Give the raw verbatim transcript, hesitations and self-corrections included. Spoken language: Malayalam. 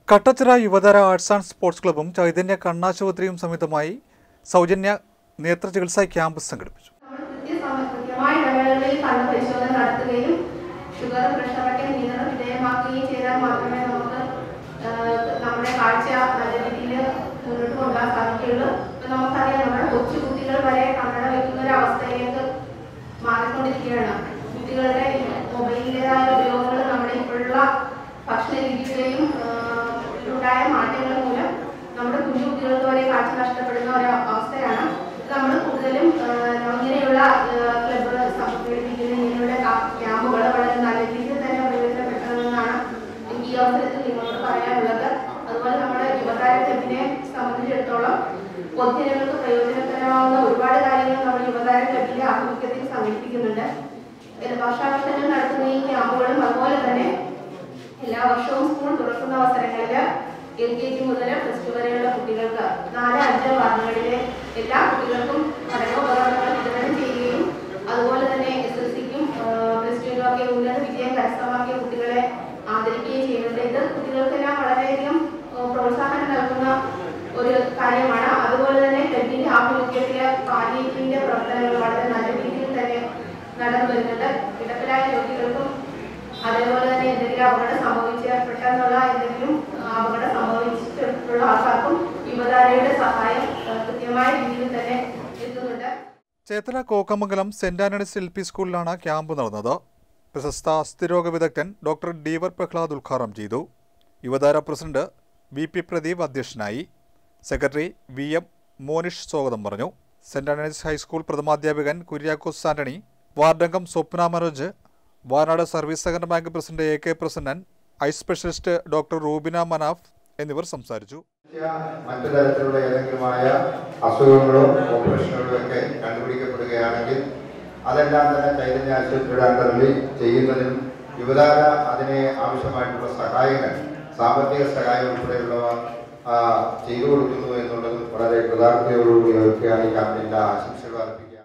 Kattachira Yuvathara arts and sports ക്ലബ്ബും ചൈതന്യ കണ്ണാശുപത്രിയും സംയുക്തമായി സൗജന്യ നേത്ര ചികിത്സാ ക്യാമ്പ് സംഘടിപ്പിച്ചു. കുട്ടികളുടെ മൊബൈലിൻ്റെതായ ഉപയോഗങ്ങൾ നമ്മുടെ ഇപ്പോഴുള്ള ഭക്ഷണ രീതികളെയും ഉണ്ടായ മാറ്റങ്ങൾ മൂലം നമ്മുടെ കുഞ്ഞു കുട്ടികൾക്ക് വരെ കാഴ്ച നഷ്ടപ്പെടുന്ന ഒരു അവസ്ഥയാണ്. നമ്മൾ കൂടുതലും ഇങ്ങനെയുള്ള ക്ലബ്ബ് സംഘടിപ്പിക്കുന്ന ഇങ്ങനെയുള്ള ക്യാമ്പുകൾ വളരെ നല്ല രീതിയിൽ തന്നെ പ്രയോജനപ്പെട്ടതെന്നാണ് എനിക്ക് ഈ അവസരത്തിൽ നിങ്ങളോട് പറയാനുള്ളത്. അതുപോലെ നമ്മുടെ യുവതാര ക്ലബിനെ സംബന്ധിച്ചിടത്തോളം പൊതുജനങ്ങൾക്ക് പ്രയോജനകരമാവുന്ന ഒരുപാട് കാര്യങ്ങൾ നമ്മൾ യുവതാര ക്ലബിന്റെ ആഭിമുഖ്യത്തിൽ സംഘടിപ്പിക്കുന്നുണ്ട്. വർഷാവർഷങ്ങൾ നടത്തുന്ന ഈ ക്യാമ്പുകളും അതുപോലെ തന്നെ എല്ലാ വർഷവും സ്കൂൾ തുറക്കുന്ന അവസരങ്ങളിൽ എൽ കെ ജി മുതൽ പ്ലസ് ടു വരെയുള്ള കുട്ടികൾക്ക് നാല് അഞ്ച് വാർഡുകളിലെ എല്ലാ കുട്ടികൾക്കും പഠനോപകരണങ്ങൾ വിതരണം ചെയ്യുകയും അതുപോലെ തന്നെ എസ് എസ് സിക്കും പ്ലസ് ടുവിനും ഒക്കെ ഉന്നത വിജയം കരസ്ഥമാക്കിയ കുട്ടികളെ ആദരിക്കുകയും ചെയ്യുന്നുണ്ട്. ഇത് കുട്ടികൾക്കെല്ലാം വളരെയധികം പ്രോത്സാഹനം നൽകുന്ന ഒരു കാര്യമാണ്. അതുപോലെ തന്നെ ക്ലബിന്റെ ആഭിമുഖ്യത്തിലെ പാലിയേറ്റീവിന്റെ പ്രവർത്തനങ്ങൾ വളരെ നല്ല രീതിയിൽ തന്നെ നടന്നു വരുന്നുണ്ട്. കിടപ്പിലായ രോഗികൾക്കും അതേപോലെ തന്നെ എന്തെങ്കിലും അപകടം സംഭവിച്ചപ്പെട്ടുള്ള എന്തെങ്കിലും അപകടം സംഭവിച്ചിട്ടുള്ള ആൾക്കാർക്കും യുവതാരയുടെ സഹായം കൃത്യമായ രീതിയിൽ തന്നെ എത്തുന്നുണ്ട്. Cherthala Kokkamangalam saint Antony's L P സ്കൂളിലാണ് ക്യാമ്പ് നടന്നത്. പ്രശസ്ത അസ്ഥിരോഗ വിദഗ്ധൻ ഡോക്ടർ ഡീവർ പ്രഹ്ലാദ് ഉദ്ഘാടനം ചെയ്തു. Yuvathara president V P Pradeep അധ്യക്ഷനായി. സെക്രട്ടറി വി എം മോനിഷ് സ്വാഗതം പറഞ്ഞു. സെന്റ് ആന്റണീസ് ഹൈസ്കൂൾ പ്രഥമാധ്യാപകൻ കുര്യാക്കോസ് ആന്റണി, വാർഡംഗം സ്വപ്ന മനോജ്, വയനാട് സർവീസ് സഹകരണ bank president A K Prasannan, eye specialist doctor Rubina Manaf എന്നിവർ സംസാരിച്ചു. മറ്റു തരത്തിലുള്ള ഏതെങ്കിലുമായ അസുഖങ്ങളോ ഓപ്പറേഷനുകളോ ഒക്കെ കണ്ടുപിടിക്കപ്പെടുകയാണെങ്കിൽ അതെല്ലാം തന്നെ ചൈതന്യ ആശുപത്രിയുടെ അണ്ടറിൽ ചെയ്യുന്നതിനും യുവതാര അതിനെ ആവശ്യമായിട്ടുള്ള സഹായങ്ങൾ, സാമ്പത്തിക സഹായം ഉൾപ്പെടെയുള്ളവ ചെയ്തു കൊടുക്കുന്നു എന്നുള്ളത് വളരെ കൃതാർത്ഥതയോടുകൂടി ഒക്കെയാണ് ഈ ക്യാമ്പിൻ്റെ ആശംസകൾ.